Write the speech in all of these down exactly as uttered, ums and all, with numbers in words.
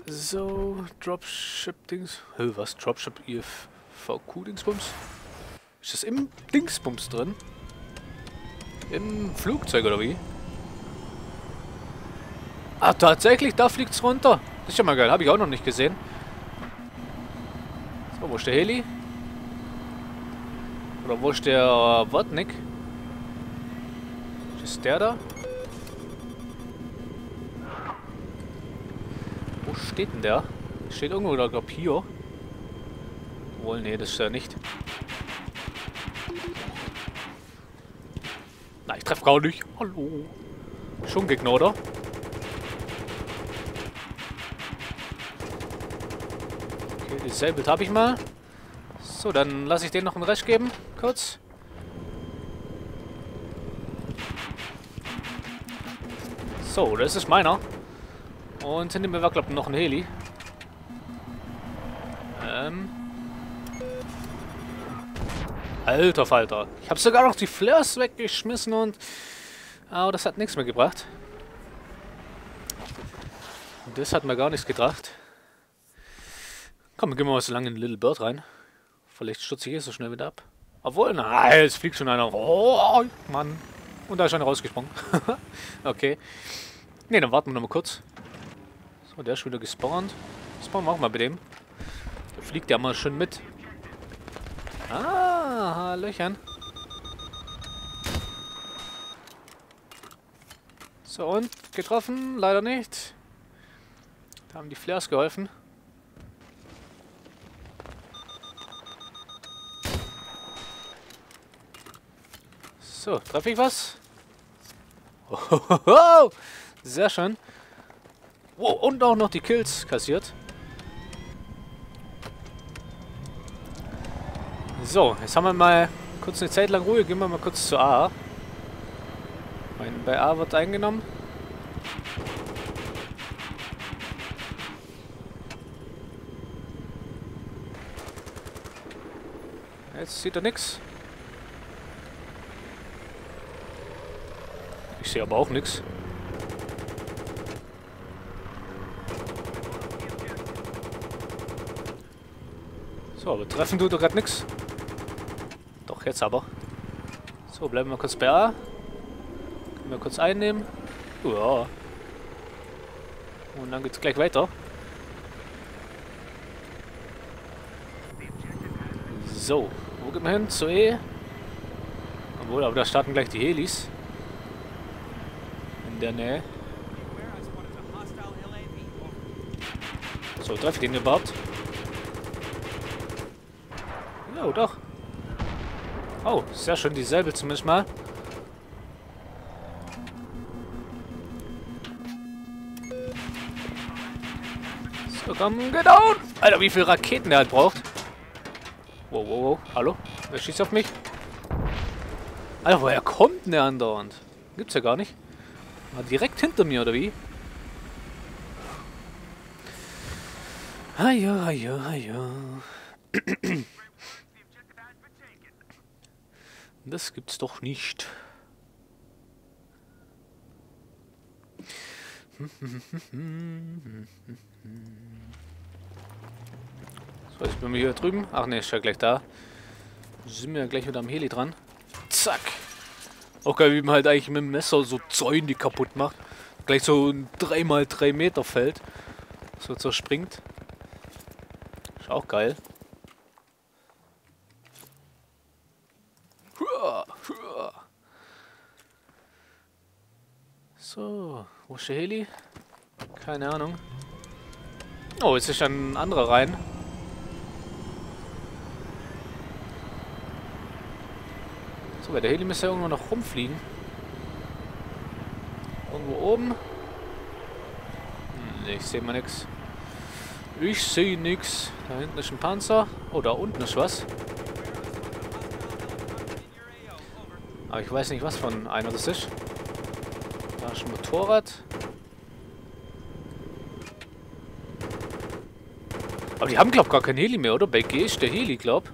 So, Dropship-Dings. Hä, was? Dropship I F V Q-Dingsbums? Ist das im Dingsbums drin? Im Flugzeug oder wie? Ah, tatsächlich, da fliegt's runter. Das ist ja mal geil, habe ich auch noch nicht gesehen. So, wo ist der Heli? Oder wo ist der äh, Wodnik? Ist der da? Wo steht denn der? Steht irgendwo da, glaub ich, hier. Wohl, nee, das ist er nicht. Nein, ich treffe gar nicht. Hallo. Schon Gegner, oder? Okay, disabled habe ich mal. So, dann lasse ich den noch einen Rest geben. Kurz. So, das ist meiner. Und hinter mir war, glaube ich, noch ein Heli. Ähm. Alter Falter. Ich habe sogar noch die Flares weggeschmissen und... Aber das hat nichts mehr gebracht. Und das hat mir gar nichts gebracht. Komm, gehen wir mal so lange in Little Bird rein. Vielleicht stürze ich eh so schnell wieder ab. Obwohl, nein, jetzt fliegt schon einer. Oh, Mann. Und da ist einer rausgesprungen. Okay. Ne, dann warten wir noch mal kurz. So, der ist wieder gespawnt. Spawnen wir auch mal bei dem. Da fliegt der mal schön mit. Ah, Löchern. So, und? Getroffen? Leider nicht. Da haben die Flares geholfen. So, treffe ich was? Ohohoho, sehr schön. Oh, und auch noch die Kills kassiert. So, jetzt haben wir mal kurz eine Zeit lang Ruhe. Gehen wir mal kurz zu A. Bei A wird eingenommen. Jetzt sieht er nichts. Ich sehe aber auch nichts. So, aber treffen tut er gerade nichts. Doch, jetzt aber. So, bleiben wir kurz bei A. Können wir kurz einnehmen. Ja. Und dann geht's gleich weiter. So, wo geht man hin? Zu E. Obwohl, aber da starten gleich die Helis. In der Nähe. So, treffe ich den überhaupt? Ja, doch. Oh, sehr schön, dieselbe zumindest mal. So, komm, get down! Alter, wie viele Raketen der halt braucht. Wow, wow, wow. Hallo? Wer schießt auf mich? Alter, woher kommt denn der andauernd? Gibt's ja gar nicht. War direkt hinter mir, oder wie? Haja, haja, haja. Das gibt's doch nicht. So, jetzt bin wir hier drüben. Ach ne, ist ja gleich da. Sind wir ja gleich wieder am Heli dran. Zack. Auch geil, wie man halt eigentlich mit dem Messer so Zäune die kaputt macht. Gleich so ein drei mal drei Meter Feld. So zerspringt. Ist auch geil. So, wo ist der Heli? Keine Ahnung. Oh, jetzt ist ein anderer rein. So, weil der Heli müsste ja irgendwo noch rumfliegen. Irgendwo oben. Hm, nee, ich sehe mal nix. Ich sehe nix. Da hinten ist ein Panzer. Oh, da unten ist was. Aber ich weiß nicht, was von einer das ist. Da ist ein Motorrad. Aber die haben, glaub ich, gar kein Heli mehr, oder? Bei G ist der Heli, glaub.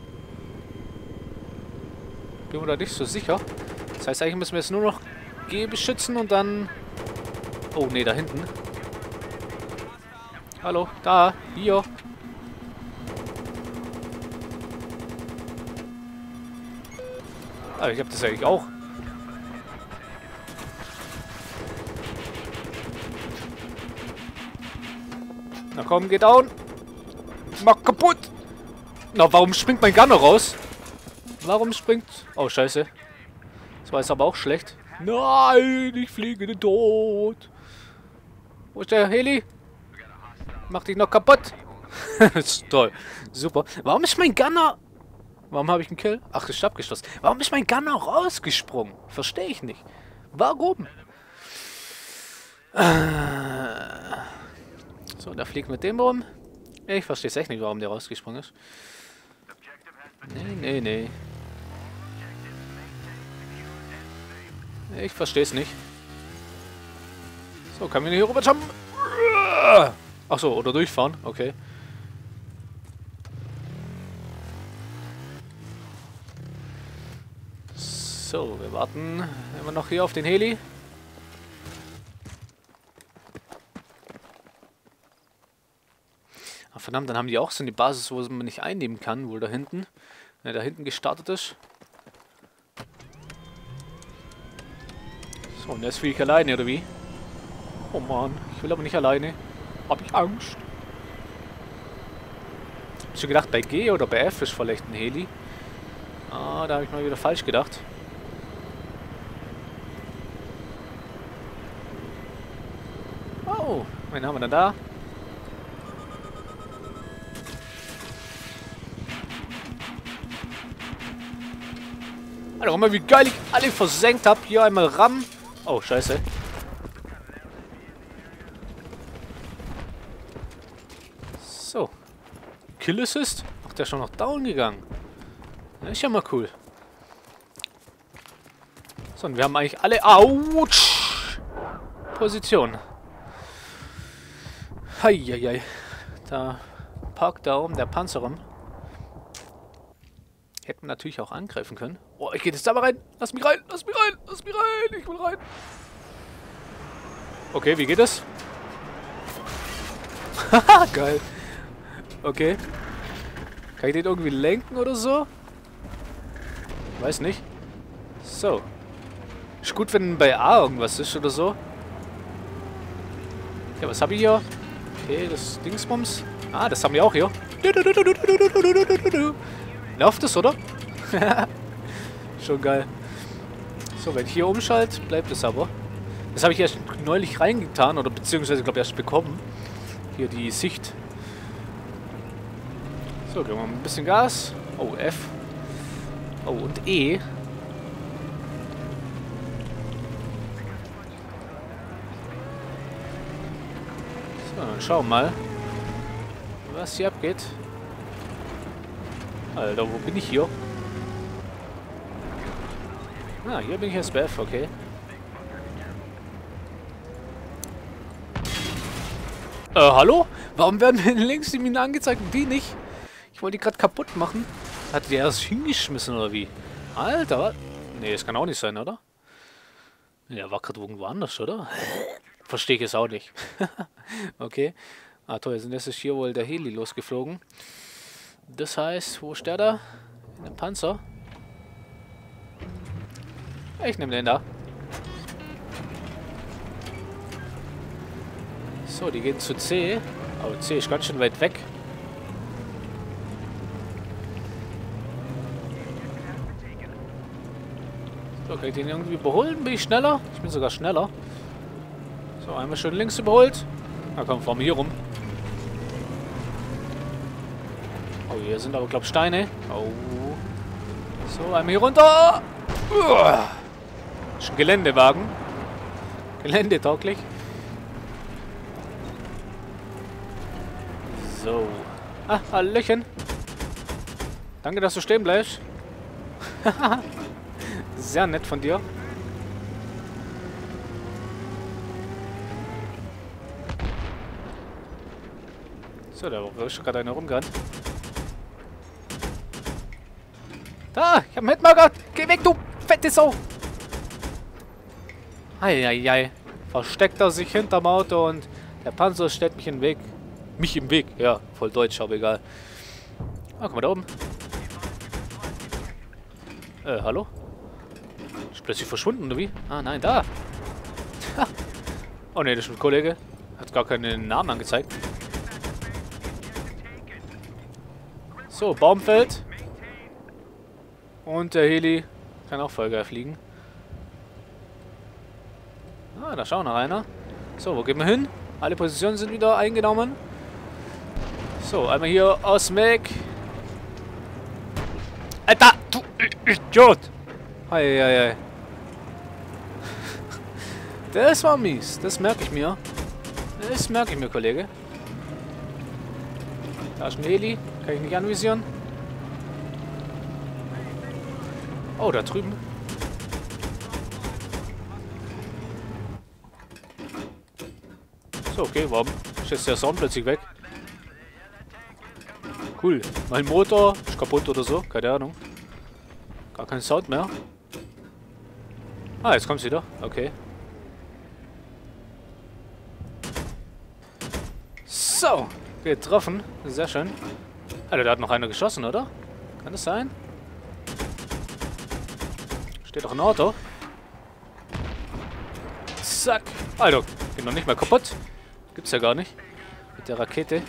Bin mir da nicht so sicher. Das heißt, eigentlich müssen wir jetzt nur noch G beschützen und dann... Oh, nee, da hinten. Hallo, da, hier. Ah, ich hab das eigentlich auch. Na komm, geh down. Mach kaputt. Na, warum springt mein Gunner raus? Warum springt... Oh, scheiße. Das war jetzt aber auch schlecht. Nein, ich fliege in den Tod. Wo ist der Heli? Mach dich noch kaputt. Das ist toll. Super. Warum ist mein Gunner... Warum habe ich einen Kill? Ach, ist abgeschlossen. Warum ist mein Gunner rausgesprungen? Verstehe ich nicht. Warum? So, der fliegt mit dem rum. Ich verstehe es echt nicht, warum der rausgesprungen ist. Nee, nee, nee. Ich verstehe es nicht. So, können wir hier rüber jumpen? Achso, oder durchfahren. Okay. So, wir warten immer noch hier auf den Heli. Ah, verdammt, dann haben die auch so eine Basis, wo man nicht einnehmen kann, wohl da hinten. Wenn er da hinten gestartet ist. So, und jetzt fliege ich alleine, oder wie? Oh Mann, ich will aber nicht alleine. Hab ich Angst. Hab schon gedacht, bei G oder bei F ist vielleicht ein Heli. Ah, da habe ich mal wieder falsch gedacht. Oh, wen haben wir denn da? Alter, guck mal, wie geil ich alle versenkt habe. Hier einmal Ram. Oh, scheiße. So. Kill Assist? Ach, der ist schon noch down gegangen. Das ist ja mal cool. So, und wir haben eigentlich alle... Autsch! Position. Heieiei. Da parkt da oben der Panzer rum. Hätten wir natürlich auch angreifen können. Oh, ich gehe jetzt da mal rein. Lass mich rein, lass mich rein, lass mich rein. Ich will rein. Okay, wie geht das? Haha, geil. Okay. Kann ich den irgendwie lenken oder so? Weiß nicht. So. Ist gut, wenn bei A irgendwas ist oder so. Ja, was habe ich hier? Okay, das Dingsbums. Ah, das haben wir auch hier. Nervt es, oder? Schon geil. So, wenn ich hier umschalte, bleibt es aber. Das habe ich erst neulich reingetan, oder beziehungsweise, glaube ich, erst bekommen. Hier die Sicht. So, geben wir mal ein bisschen Gas. Oh, F. Oh, und E. So, dann schauen wir mal, was hier abgeht. Alter, wo bin ich hier? Ah, hier bin ich jetzt bei F, okay. Äh, hallo? Warum werden mir links die Minen angezeigt und die nicht? Ich wollte die gerade kaputt machen. Hat die erst hingeschmissen oder wie? Alter. Nee, das kann auch nicht sein, oder? Ja, war gerade irgendwo anders, oder? Verstehe ich es auch nicht. Okay. Ah, toll, sind jetzt ist hier wohl der Heli losgeflogen. Das heißt, wo ist der da? In dem Panzer. Ich nehme den da. So, die gehen zu C. Oh, C ist ganz schön weit weg. So, kann ich den irgendwie überholen? Bin ich schneller? Ich bin sogar schneller. So, einmal schön links überholt. Na komm, fahren wir hier rum. Oh, hier sind aber, glaube ich, Steine. Oh. So, einmal hier runter. Uah. Ist ein Geländewagen. Geländetauglich. So. Ah, Hallöchen. Danke, dass du stehen bleibst. Sehr nett von dir. So, da ist schon gerade einer rumgerannt. Da, ich hab einen Hitmarker. Geh weg, du fette Sau. Eieiei. Versteckt er sich hinterm Auto und der Panzer stellt mich in den Weg. mich im Weg. Ja, voll deutsch, aber egal. Ah, guck mal da oben. Äh, hallo? Ist plötzlich verschwunden, oder wie? Ah, nein, da. Ha. Oh ne, das ist ein Kollege. Hat gar keinen Namen angezeigt. So, Baumfeld. Und der Heli kann auch voll geil fliegen. Ah, da schaut noch einer. So, wo gehen wir hin? Alle Positionen sind wieder eingenommen. So, einmal hier aus dem Weg. Alter, du Idiot! Hei, hei, hei. Das war mies. Das merke ich mir. Das merke ich mir, Kollege. Da ist ein Heli. Kann ich nicht anvisieren. Oh, da drüben. So, okay, warum ist jetzt der Sound plötzlich weg? Cool. Mein Motor ist kaputt oder so. Keine Ahnung. Gar kein Sound mehr. Ah, jetzt kommt's wieder. Okay. So, getroffen. Sehr schön. Alter, da hat noch einer geschossen, oder? Kann das sein? Steht doch ein Auto. Zack. Alter, geht noch nicht mal kaputt. Gibt's ja gar nicht. Mit der Rakete.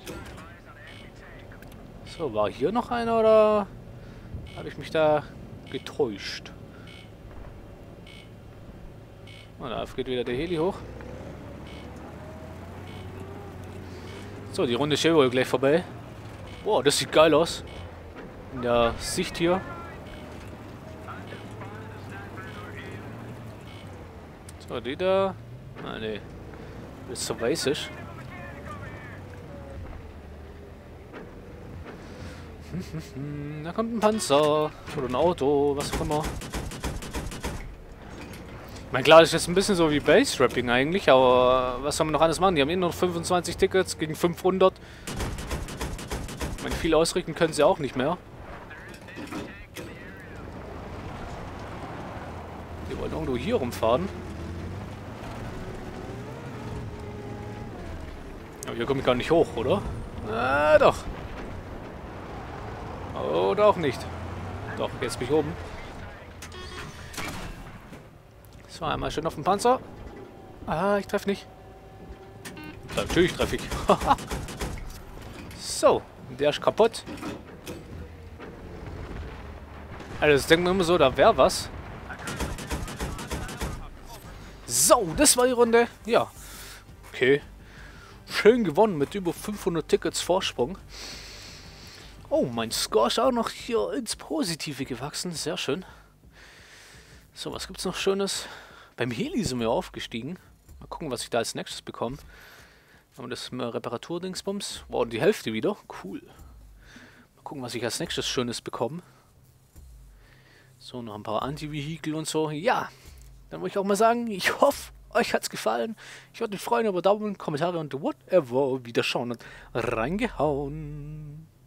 So, war hier noch einer oder habe ich mich da getäuscht? Und da geht wieder der Heli hoch. So, die Runde ist hier wohl gleich vorbei. Boah, das sieht geil aus. In der Sicht hier. So, die da. Ah, ne. Das ist so weißig. Da kommt ein Panzer. Oder ein Auto, was auch immer. Ich meine, klar, das ist jetzt ein bisschen so wie Base-Rapping eigentlich, aber was soll man noch alles machen? Die haben eh nur fünfundzwanzig Tickets gegen fünfhundert. Ich meine, viel ausrichten können sie auch nicht mehr. Die wollen irgendwo hier rumfahren. Aber hier komme ich gar nicht hoch, oder? Ah, doch. Oder auch nicht. Doch, jetzt bin ich oben. So, einmal schön auf den Panzer. Ah, ich treffe nicht. Ja, natürlich treffe ich. So, der ist kaputt. Also, das denkt man immer so, da wäre was. So, das war die Runde. Ja. Okay. Schön gewonnen mit über fünfhundert Tickets Vorsprung. Oh, mein Score ist auch noch hier ins Positive gewachsen. Sehr schön. So, was gibt's noch Schönes? Beim Heli sind wir aufgestiegen. Mal gucken, was ich da als nächstes bekomme. Haben wir das Reparaturdingsbums? Wow, die Hälfte wieder. Cool. Mal gucken, was ich als nächstes Schönes bekomme. So, noch ein paar Anti-Vehikel und so. Ja, dann würde ich auch mal sagen, ich hoffe, euch hat's gefallen. Ich würde mich freuen über Daumen, Kommentare und whatever. Wieder schauen und reingehauen.